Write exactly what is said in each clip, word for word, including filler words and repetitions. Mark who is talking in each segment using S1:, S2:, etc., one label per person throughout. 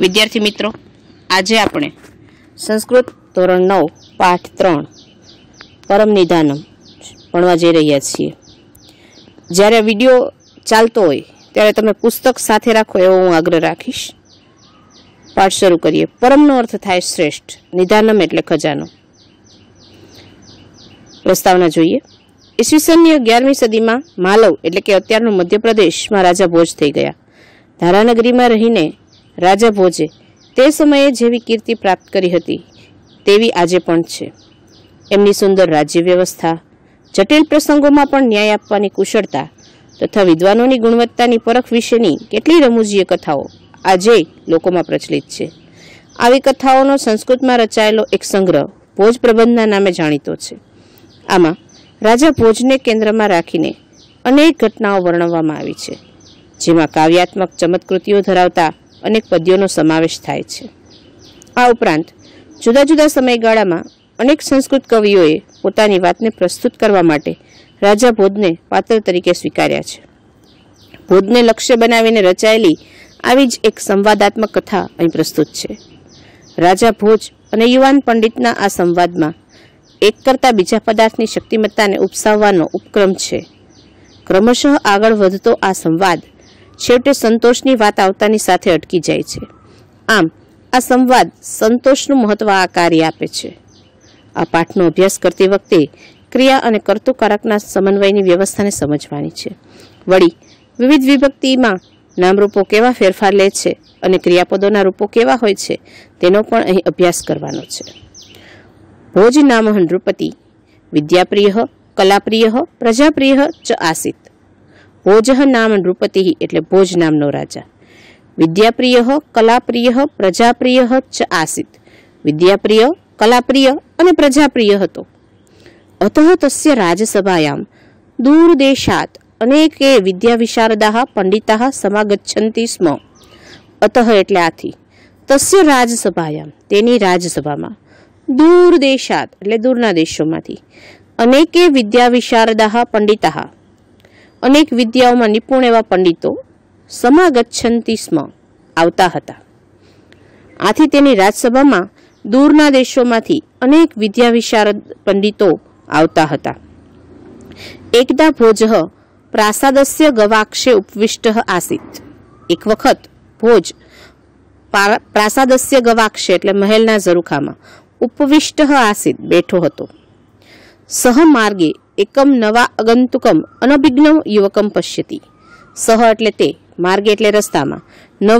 S1: विद्यार्थी मित्रों, આજે આપણે સંસ્કૃત ધોરણ નવ પાઠ ત્રણ પરમ નિધાનમ ભણવા જઈ રહ્યા છીએ। જ્યારે વિડિયો ચાલતો હોય ત્યારે તમે પુસ્તક સાથે રાખો એવો હું આગ્રહ રાખીશ। પાઠ શરૂ કરીએ। પરમનો અર્થ થાય શ્રેષ્ઠ, નિધાનમ એટલે ખજાનો। પ્રસ્તાવના જોઈએ। ઈસવીસનની અગિયારમી સદીમાં માલવ એટલે કે અત્યારનું મધ્યપ્રદેશમાં રાજા ભોજ થઈ ગયા। ધારાનગરીમાં રહીને રાજા ભોજે તે સમયે જેવી કીર્તિ પ્રાપ્ત કરી હતી તેવી આજે પણ છે। એમની સુંદર રાજ્ય વ્યવસ્થા, જટિલ પ્રસંગોમાં પણ ન્યાય આપવાની કુશળતા તથા વિદ્વાનોની ગુણવત્તાની પરખ વિશેની કેટલી રમૂજીય કથાઓ આજે લોકોમાં પ્રચલિત છે। આવી કથાઓનો સંસ્કૃતમાં રચાયેલો એક સંગ્રહ ભોજ પ્રબંધના નામે જાણીતો છે। આમાં રાજા ભોજને કેન્દ્રમાં રાખીને અનેક ઘટનાઓ વર્ણવવામાં આવી છે, જેમાં કાવ્યાત્મક ચમત્કૃતિઓ ધરાવતા અનેક પદ્યોનો સમાવેશ થાય છે। આ ઉપરાંત જુદા જુદા સમયગાળામાં અનેક સંસ્કૃત કવિઓએ પોતાની વાતને પ્રસ્તુત કરવા માટે રાજા ભોજને પાત્ર તરીકે સ્વીકાર્યા છે। ભોજને લક્ષ્ય બનાવીને રચાયેલી આવી જ એક સંવાદાત્મક કથા અહીં પ્રસ્તુત છે। રાજા ભોજ અને યુવાન પંડિતના આ સંવાદમાં એક કરતા બીજા પદાર્થની શક્તિમત્તાને ઉપસાવવાનો ઉપક્રમ છે। ક્રમશઃ આગળ વધતો આ સંવાદ છેવટે સંતોષની વાત આવતાની સાથે અટકી જાય છે। આમ આ સંવાદ સંતોષનું મહત્વ આ કાર્ય આપે છે। આ પાઠનો અભ્યાસ કરતી વખતે ક્રિયા અને કર્તૃકારકના સમન્વયની વ્યવસ્થાને સમજવાની છે। વળી વિવિધ વિભક્તિમાં નામરૂપો કેવા ફેરફાર લે છે અને ક્રિયાપદોના રૂપો કેવા હોય છે તેનો પણ અહીં અભ્યાસ કરવાનો છે। ભોજ નામ નૃપતિ વિદ્યાપ્રિય કલાપ્રિય પ્રજાપ્રિય ચ આસિત। ભોજ નામ નૃપતિ એટલે ભોજ નામનો રાજા। વિદ્યાપ્રિય કલાપ્રિય પ્રજાપ્રિય ચ આસિત। વિદ્યાપ્રિય કલાપ્રિય અને પ્રજાપ્રિય હતો। અતઃ તસ્ય રાજસભાયામ દૂરદેશાત અનેકે વિદ્યા વિશારદાઃ પંડિતાઃ સમાગચ્છન્તિ સ્મ। અતઃ એટલે આથી, તસ્ય રાજસભાયામ તેની રાજસભામાં, દૂરદેશાત એટલે દૂરના દેશોમાંથી, અનેકે વિદ્યા વિશારદાઃ પંડિતાઃ અનેક વિદ્યાઓમાં નિપુણ એવા પંડિતો સમાગચ્છન્તિ સ્મ આવતા હતા। આથી તેની રાજસભામાં દૂરના દેશોમાંથી અનેક વિદ્યા વિશારદ પંડિતો આવતા હતા। એકદા ભોજ પ્રાસાદસ્ય ગવાક્ષે ઉપવિષ્ટ આસિત। એક વખત ભોજ પ્રાસાદસ્ય ગવાક્ષે એટલે મહેલના ઝરૂખામાં ઉપવિષ્ટ આસિત બેઠો હતો। સહ માર્ગે એકમ નવા અગંતુકમ અનભિજ્ઞ યુવકમ પશ્યતિ। સહ એટલે તે, માર્ગે એટલે રસ્તામાં, નવ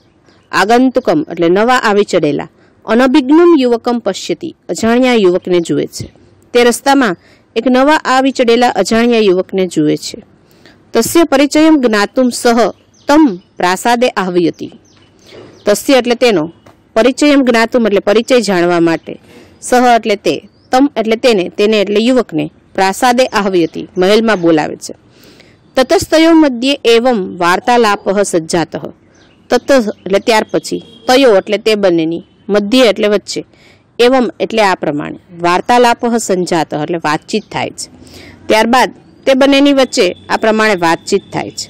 S1: આગંતુકમ એટલે નવા આવી ચડેલા, અનભિજ્ઞમ યુવકમ પશ્યતિ અજાણ્યા યુવકને જુએ છે। તે રસ્તામાં એક નવા આવી ચડેલા અજાણ્યા યુવકને જુએ છે। તસ્ય પરિચયમ જ્ઞાતુમ સહ તમ પ્રાસાદે આહ્વયતિ। તસ્ય એટલે તેનો, પરિચયમ જ્ઞાતુમ એટલે પરિચય જાણવા માટે, સહ એટલે તે, તમ એટલે તેને, તેને એટલે યુવકને, પ્રાસાદે આહ્વયતિ મહેલમાં બોલાવે છે। તતસ્તયો મધ્યે એવમ વાર્તાલાપ સજ્જાતઃ। તત એટલે ત્યાર પછી, તયો એટલે તે બંનેની, મધ્ય એટલે વચ્ચે, એવમ એટલે આ પ્રમાણે, વાર્તાલાપ સંજાત એટલે વાતચીત થાય છે। ત્યારબાદ તે બંનેની વચ્ચે આ પ્રમાણે વાતચીત થાય છે।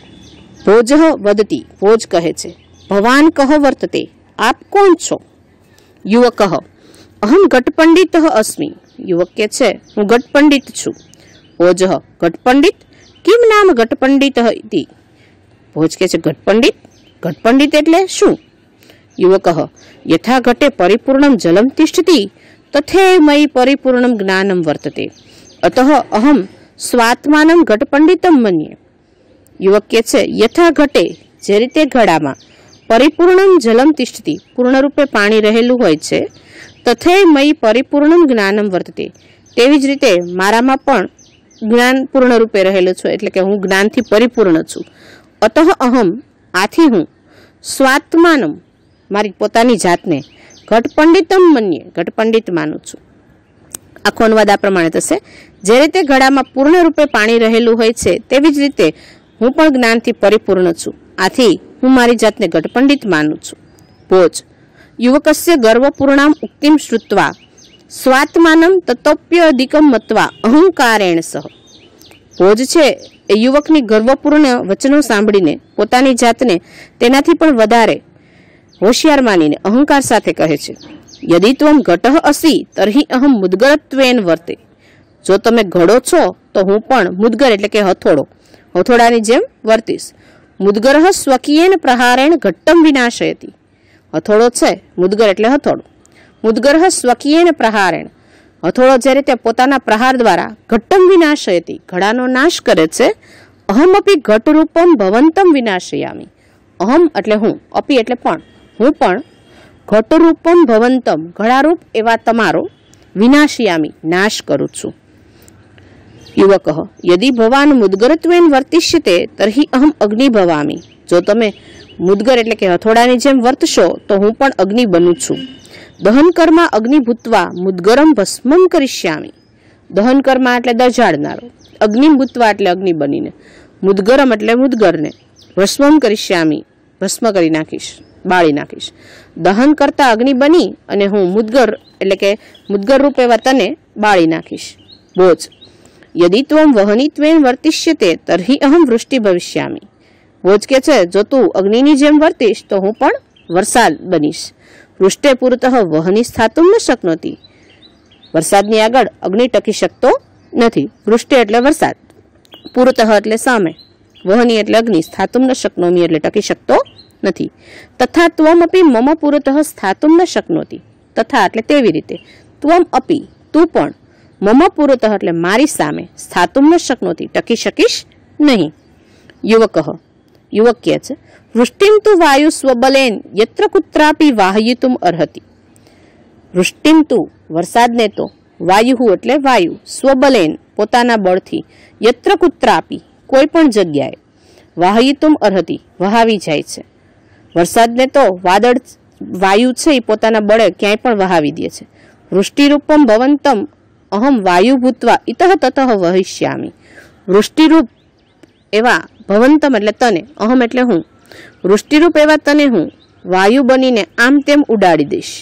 S1: ભોજ વદતી ભોજ કહે છે, ભવાન કહ વર્તતે આપ કોણ છો? યુવક અહમ ઘટપંડિત અસ્મિ। યુવક કે છે હું ઘટપંડિત છું। ભોજ ઘટપંડિત કિમ નામ ઘટપંડિત ઇતિ। ભોજ કે છે ઘટપંડિત, ઘટપંડિત એટલે શું? યુવક યથા ઘટે પરિપૂર્ણમ જલમ તિષ્ઠતિ તથૈવ મયી પરિપૂર્ણમ જ્ઞાનમ વર્તતે અતઃ અહમ સ્વાત્માનમ ઘટપંડિતમ મન્યે। યુવક કે છે યથા ઘટે જે રીતે ઘડામાં, પરિપૂર્ણમ જલમ તિષ્ઠતિ પૂર્ણ રૂપે પાણી રહેલું હોય છે, તથૈવ મયી પરિપૂર્ણમ જ્ઞાનમ વર્તતે તેવી જ રીતે મારામાં પણ જ્ઞાન પૂર્ણ રૂપે રહેલું છે, એટલે કે હું જ્ઞાનથી પરિપૂર્ણ છું। અતઃ અહમ આથી હું, સ્વાત્માનમ મારી પોતાની જાતને, ઘટપંડિતમ મન્યે ઘટપંડિત માનું છું। આખો અનુવાદ આ પ્રમાણે થશે, જે રીતે ઘડામાં પૂર્ણ રૂપે પાણી રહેલું હોય છે તેવી જ રીતે હું પણ જ્ઞાનથી પરિપૂર્ણ છું, આથી હું મારી જાતને ઘટપંડિત માનું છું। ભોજ યુવકસ્ય ગર્વપૂર્ણામ ઉક્તિમ શ્રુત્વા સ્વાત્માનમ તતોપ્યધિકમ મત્વા અહંકારેણ સહ। ભોજ છે એ યુવકની ગર્વપૂર્ણ વચનો સાંભળીને પોતાની જાતને તેનાથી પણ વધારે હોશિયાર માનીને અહંકાર સાથે કહે છે, યદિ ત્વમ ઘટઃ અસી તર્હિ અહમ મુદ્ગરત્વેન વર્તે. જો તમે ઘડો છો તો હું પણ મુદ્ગર એટલે કે હથોડો હથોડાની જેમ વર્તીશ. મુદ્ગરઃ સ્વકીયેન પ્રહારેણ ઘટ્ટમ વિનાશયતિ. હથોડો છે, મુદ્ગર એટલે હથોડો. મુદ્ગરઃ સ્વકીયેન પ્રહારેણ, હથોડો જે રીતે પોતાના પ્રહાર દ્વારા ઘટ્ટમ વિનાશયતિ, ઘડાનો નાશ કરે છે. અહમ અપી ઘટરૂપમ ભવંતમ વિનાશયામી. અહમ એટલે હું, અપી એટલે પણ, હું પણ ઘટરૂપમ ભવંતમ, ઘડારૂપ એવા તમારો, વિનાશયામી નાશ કરું છું. યુવક યદિ ભવાન મુદ્ગરત્વેન વર્તિષ્યતે તર્હિ અહમ અગ્નિ ભવામી. જો તમે મુદ્ગર એટલે કે હથોડાની જેમ વર્તશો તો હું પણ અગ્નિ બનું છું. દહન કર્મા અગ્નિ ભૂત્વા મુદ્ગરમ ભસ્મમ કરિષ્યામી. દહન કર્મા એટલે દજાડનારો, અગ્નિ ભૂત્વા એટલે અગ્નિ બનીને, મુદ્ગરમ એટલે મુદ્ગરને, ભસ્મમ કરિષ્યામી ભસ્મ કરી નાખીશ, બાળી નાખીશ. દહન કરતા અગ્નિ બની અને હું મુદ્ગર એટલે કે મુદ્ગર રૂપ એવા તને બાળી નાખીશ. બોજ યદિ ત્વમ વહનિત્વેન વર્તિષ્યતે તર્હિ અહમ વૃષ્ટિ ભવિષ્યામી. બોજ કે છે, જો તું અગ્નિની જેમ વર્તીશ તો હું પણ વરસાદ બનીશ. વૃષ્ટે પુરતઃ વહની સ્થાતુમ ન શક્નોતી. વરસાદની આગળ અગ્નિ ટકી શકતો નથી. વૃષ્ટિ એટલે વરસાદ, પુરતઃ એટલે સામે, વહની એટલે અગ્નિ, સ્થાતુમ ન શક્નોમી એટલે ટકી શકતો નથી. તથા ત્વમ અપી મમ પુરતઃ સ્થાતુમ ન શક્નોતી. તથા એટલે તેવી રીતે, ત્વમ અપી તું પણ, મમ પુરતઃ એટલે મારી સામે, સ્થાતુમ ન શક્નોતી ટકી શકીશ નહીં. યુવક યુવક કહે છે, વૃષ્ટિમ તુ વાયુ સ્વબલેન યત્ર કુત્રાપી વાહયિતુમ અર્હતિ. વૃષ્ટિમ તુ વરસાદને તો, વાયુ એટલે વાયુ, સ્વબલેન પોતાના બળથી, યત્ર કુત્રાપી કોઈ પણ જગ્યાએ, વાહયિતુમ અર્હતિ વહાવી જાય છે. વરસાદને તો વાદળ વાયુ છે એ પોતાના બળે ક્યાંય પણ વહાવી દે છે. વૃષ્ટિરૂપમ ભવંતમ અહમ વાયુ ભૂત્વા ઇતઃ તતઃ વહિષ્યામી. વૃષ્ટિરૂપ એવા ભવંતમ એટલે તને, અહમ એટલે હું, વૃષ્ટિરૂપ એવા તને હું વાયુ બનીને આમ તેમ ઉડાડી દઈશ.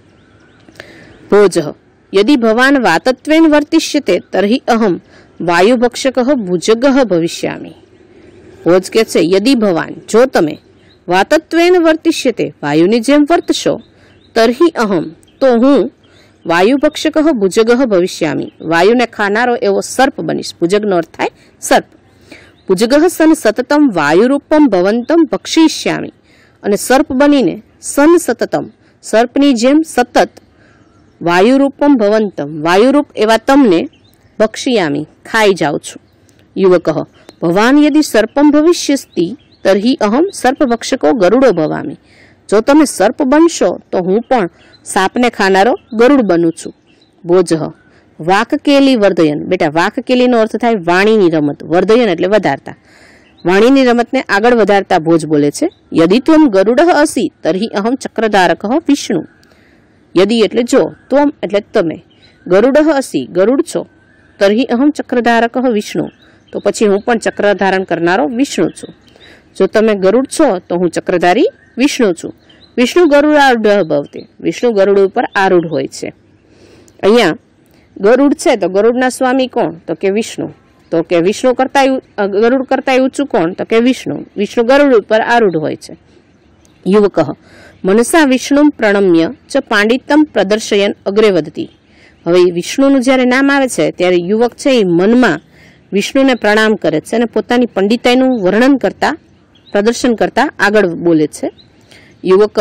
S1: ભોજ યદિ ભવાન વાતત્વેન વર્તિષ્યતે તર્હિ અહમ વાયુભક્ષક ભુજગ ભવિષ્યામી. ભોજ કે છે, યદિ ભવાન જો તમે વાતત્વેન વર્તિષ્યતે વાયુની જેમ વર્તશો, તર્હિ અહમ તો હું વાયુભક્ષક ભુજગ ભવિષ્યામી વાયુને ખાનારો એવો સર્પ બનીશ. ભુજગનો અર્થ થાય સર્પ. ભુજગ સન સતતમ વાયુરૂપમ ભવંતમ ભક્ષિષ્યામી. અને સર્પ બનીને સન સતતમ સર્પની જેમ સતત વાયુરૂપમ ભવંતમ વાયુરૂપ એવા તમને ભક્ષિયામી ખાઈ જાઉં છું. યુવક ભવાન યદિ સર્પમ ભવિષ્યસ્તિ તર્હિ અહમ સર્પભક્ષકો ગરુડો ભવામી. જો તમે સર્પ બનશો તો હું પણ સાપને ખાનારો ગરુડ બનું છું. ભોજ વાકકેલી વર્ધયન. બેટા વાકકેલીનો અર્થ થાય વાણીની રમત, વર્ધયન એટલે વધારતા. વાણીની રમતને આગળ વધારતા ભોજ બોલે છે, યદિ ત્વમ ગરુડ અસી તર્હિ અહમ ચક્રધારક વિષ્ણુ. યદિ એટલે જો, ત્વમ એટલે તમે, ગરુડ અસી ગરુડ છો, તર્હિ અહમ ચક્રધારક વિષ્ણુ તો પછી હું પણ ચક્ર ધારણ કરનારો વિષ્ણુ છું. જો તમે ગરુડ છો તો હું ચક્રધારી વિષ્ણુ છું. વિષ્ણુ ગરુડારૂઢ ભવતે. વિષ્ણુ ગરુડ ઉપર આરૂઢ હોય છે. અહીંયા ગરુડ છે તો ગરુડના સ્વામી કોણ? તો કે વિષ્ણુ. તો કે વિષ્ણુ કરતા ગરુડ કરતા ઊંચું કોણ? તો કે વિષ્ણુ. વિષ્ણુ ગરુડ ઉપર આરૂઢ હોય છે. યુવક મનસા વિષ્ણુ પ્રણમ્ય ચ પાંડિત્યમ પ્રદર્શયન અગ્રે વધતી. હવે વિષ્ણુનું જ્યારે નામ આવે છે ત્યારે યુવક છે એ મનમાં વિષ્ણુને પ્રણામ કરે છે અને પોતાની પંડિતાઈનું વર્ણન કરતા પ્રદર્શન કરતા આગળ બોલે છે. યુવક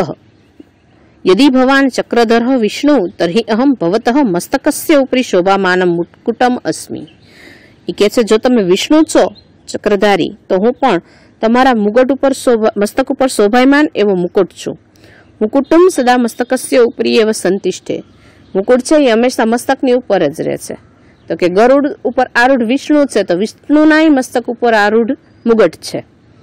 S1: યદિ ભવાન ચક્રધર વિષ્ણુ તર્હિ અહમ ભવતઃ મસ્તકસ્ય ઉપરી શોભામાનમ મુકુટમ અસ્મિ. એ કહે છે, જો તમે વિષ્ણુ છો ચક્રધારી તો હું પણ તમારા મુકુટ ઉપર મસ્તક ઉપર શોભાયમાન એવો મુકુટ છું. મુકુટમ સદા મસ્તકસ્ય ઉપરી એવ સંતિષ્ઠે. મુકુટ છે એ હંમેશા મસ્તકની ઉપર જ રહે છે. તો કે ગરુડ ઉપર આરૂઢ વિષ્ણુ છે તો વિષ્ણુના મસ્તક ઉપર આરૂઢ મુગટ છે.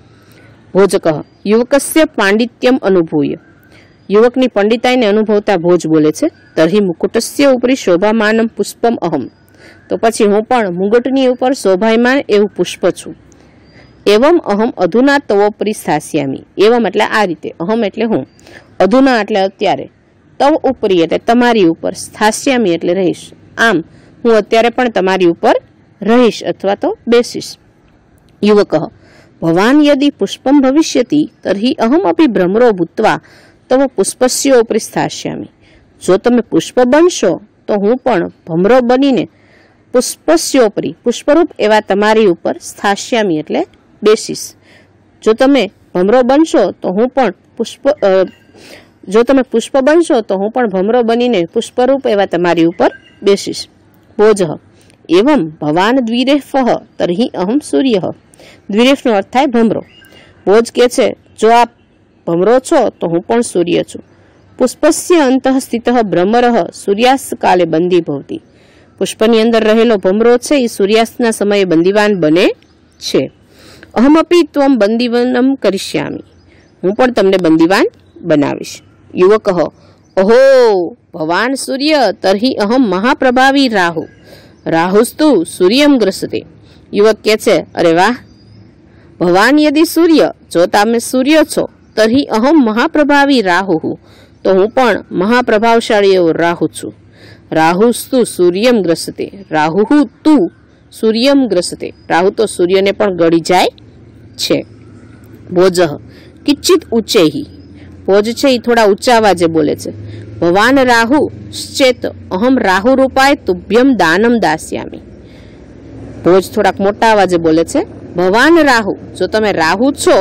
S1: ભોજક યુવકસ્ય પાંડિત્યમ અનુભૂય. યુવકની પંડિતાઈને અનુભવતા ભોજ બોલે છે, તર્હિ મુકુટસ્ય ઉપરી શોભામાનમ પુષ્પમ અહમ. તો પછી હું પણ મુગટની ઉપર શોભાયમાન એવું પુષ્પ છું. એવમ અહમ અધુના તવોપરી સ્થાસ્યામી. એવમ એટલે આ રીતે, અહમ એટલે હું, અધુના એટલે અત્યારે, તવ ઉપરી એટલે તમારી ઉપર, સ્થાસ્યામી એટલે રહીશ. આમ હું અત્યારે પણ તમારી ઉપર રહીશ અથવા તો બેસીશ. યુવક ભવાન યદિ પુષ્પમ ભવિષ્યતિ તર્હિ અહમ અપી ભ્રમરો ભૂત્વા तव पुष्पस्योपरि स्थास्यामि। जो तमे पुष्प बनशो तो हूँ पण भमरो बनीने पुष्पस्योपरि पुष्परूप एवा तमारी उपर स्थास्यामि एटले बेसीश। जो तमे भमरो बनशो तो हूँ पण पुष्प जो तमे पुष्प बनशो तो हूँ पण भमरो बनीने पुष्परूप एवा तमारी उपर बेसीश। भोजः एवं भवान द्विरेफः तर्हि अहम सूर्यः। द्विरेफ नो अर्थ थाय भमरो। भोज के छे जो आप भमरो छो तो हूँ पण सूर्य छुं। पुष्पस्य अंतः स्थितः भ्रमरः सूर्यास्त काले बंदी भवति। पुष्पनी अंदर रहेलो भमरो छे ई सूर्यास्तना समये बंदीवान बने छे। अहमपि त्वं बंदीवनं करिष्यामि। हूँ पण तमने बंदीवान बनावीश। युवकः ओहो भवान सूर्य तर्हि अहम महाप्रभावी राहु। राहुस्तु सूर्यं ग्रसते। युवक के छे अरे वाह भवान यदि सूर्य जो तमे सूर्य छो तर्हि अहम महाप्रभावी राहु तो हूँ पण महाप्रभावशाળી एवो राहु छुं। राहुस्तु सूर्यं ग्रसते। राहु तु सूर्यं ग्रसते। राहु तो सूर्य ने पण गળી જાય છે। भोजः किंचित ऊंचे ही। भोज छे ई थोड़ा ऊंचा अवाजे बोले छे। भवान राहु श्चेत अहम राहु रूपाय तुभ्यम दानम दास्यामि। भोज थोड़ा मोटा अवाजे बोले छे। भवान राहु जो तमे राहु छो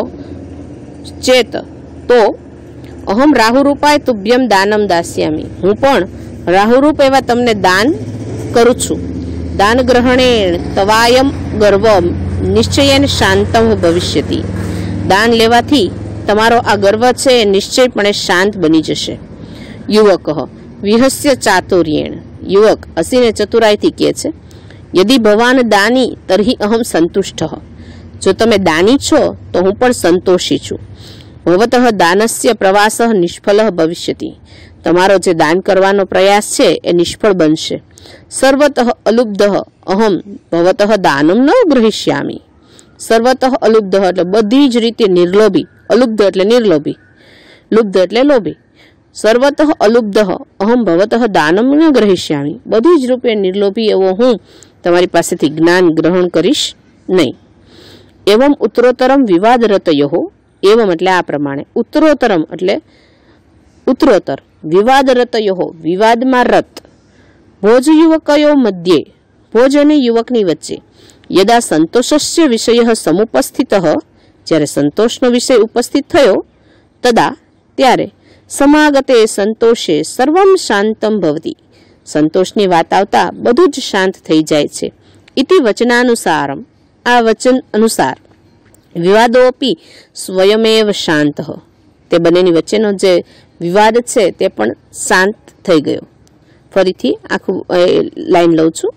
S1: चेत तो अहम राहु रूपाय तुभ्यम दानम दास्यामि। हूँ पण राहु रूप एवा तमने दान करू छुं। दान ग्रहणेन तवायम गर्वम निश्चयेन शांतम भविष्यति। दान लेवाथी तमारो आ गर्व छे निश्चयपणे शांत बनी जशे। युवकः विहस्य चातुर्येण। युवक हसीने चतुराईथी कहे छे यदि भवान दानी तर्हि अहम संतुष्टः। जो तमे दानी छो तो हूँ पण संतोषी छुं। भवतः दानस्य प्रवासः निष्फलः भविष्यति। तमारो जे दान करवानो प्रयास छे ए निष्फल बनशे। सर्वतः अलुब्धः अहम भवतः दानम न ग्रहीष्यामि। सर्वतः अलुब्धः એટલે બધી જ રીતે નિર્લોભી। अलुब्ध એટલે નિર્લોભી। लुब्ध એટલે લોભી। सर्वतः अलुब्धः अहम भवतः दानम न ग्रहीष्यामि। બધી જ રૂપે નિર્લોભી એવો હું તમારી પાસેથી જ્ઞાન ગ્રહણ કરીશ નહીં। एवं उत्तरोत्तरम विवादरतयोः। एवं એટલે આ પ્રમાણે। उत्तरोत्तरम એટલે उत्तरोत्तर। विवादरतयोः विवादમાં રત। भोज युवकयो मध्ये। भोज અને યુવકની વચ્ચે। यदा संतोषस्य विषयः समुपस्थितः જ્યારે સંતોષનો વિષય ઉપસ્થિત થયો તદા ત્યારે સમાગતે સંતોષે સર્વમ શાંતમ ભવતિ। સંતોષની વાત આવતા બધું જ શાંત થઈ જાય છે। ઇતિ વચનાનુસારમ આ વચન અનુસાર વિવાદોપી સ્વયમેવ શાંતઃ। તે બંનેની વચ્ચેનો જે વિવાદ છે તે પણ શાંત થઈ ગયો। ફરીથી આખું લાઈન લઉં છું।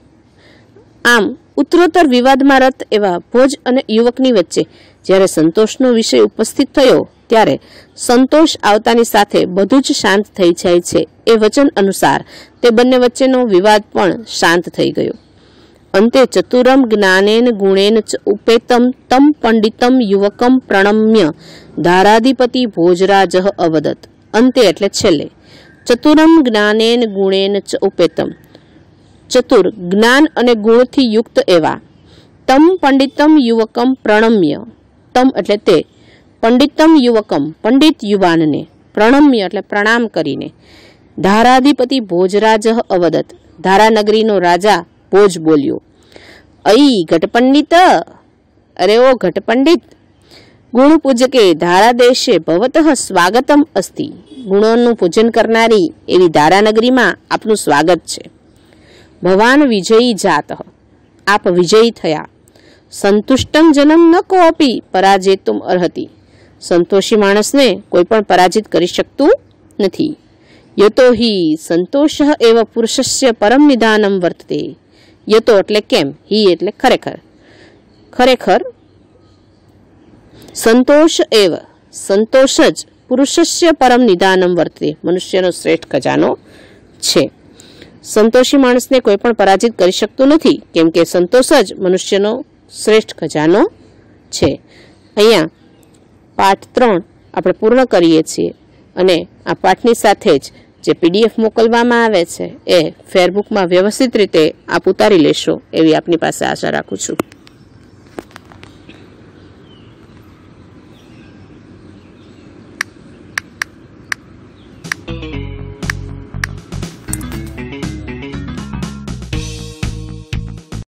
S1: આમ ઉત્તરોત્તર વિવાદમાં રત એવા ભોજ અને યુવકની વચ્ચે જ્યારે સંતોષનો વિષય ઉપસ્થિત થયો ત્યારે સંતોષ આવતાની સાથે બધું જ શાંત થઈ જાય છે એ વચન અનુસાર તે બંને વચ્ચેનો વિવાદ પણ શાંત થઈ ગયો। અંતે ચતુરમ જ્ઞાનેન ગુણેન ચ ઉપેતમ તમ પંડિતમ યુવકમ પ્રણમ્ય ધારાધિપતિ ભોજરાજઃ અવદત। અંતે એટલે છેલ્લે ચતુરમ જ્ઞાનેન ગુણેન ચ ઉપેતમ। ચતુર જ્ઞાન અને ગુણથી યુક્ત એવા તમ પંડિતમ યુવકમ પ્રણમ્ય। તમ એટલે તે પંડિતમ યુવકમ પંડિત યુવાનને પ્રણમ્ય એટલે પ્રણામ કરીને ધારાધિપતિ ભોજરાજઃ અવદત। ધારાનગરીનો રાજા ભોજ બોલ્યો અઈ ઘટપંડિત। અરે ઓ ઘટપંડિત ગુણ પૂજકે ધારા દેશે ભવતઃ સ્વાગતમ અસ્તિ। ગુણોનું પૂજન કરનારી એવી ધારાનગરીમાં આપનું સ્વાગત છે। ભવાન વિજયી જાતઃ આપ વિજયી થયા। સંતુષ્ટમ જનમ ન કોપી પરાજેતુમ અર્હતિ। સંતોષી માણસને કોઈ પણ પરાજિત કરી શકતું નથી। યતો હિ સંતોષઃ એવ પુરુષસ્ય પરમ નિધાનમ વર્તતે। યતો એટલે કેમ, હિ એટલે ખરેખર। ખરેખર સંતોષ એવ સંતોષ જ પુરુષસ્ય પરમ નિધાનમ વર્તતે। મનુષ્યનો શ્રેષ્ઠ ખજાનો છે। સંતોષી માણસને કોઈ પણ પરાજિત કરી શકતું નથી કેમ કે સંતોષ જ મનુષ્યનો શ્રેષ્ઠ ખજાનો છે। અહીંયા પાઠ ત્રણ આપણે પૂર્ણ કરીએ છીએ અને આ પાઠની સાથે જ જે પીડીએફ મોકલવામાં આવે છે એ ફેરબુકમાં વ્યવસ્થિત રીતે આપ ઉતારી લેશો એવી આપની પાસે આશા રાખું છું। છે।